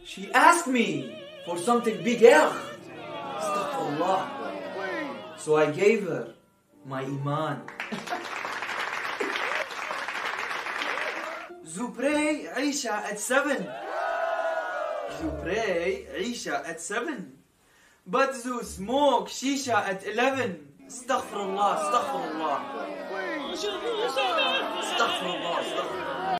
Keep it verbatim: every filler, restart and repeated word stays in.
She asked me for something big. Astaghfirullah. So I gave her my iman. You pray Isha at seven. You pray Isha at seven. But you smoke Shisha at eleven. Astaghfirullah, astaghfirullah. Astaghfirullah, astaghfirullah.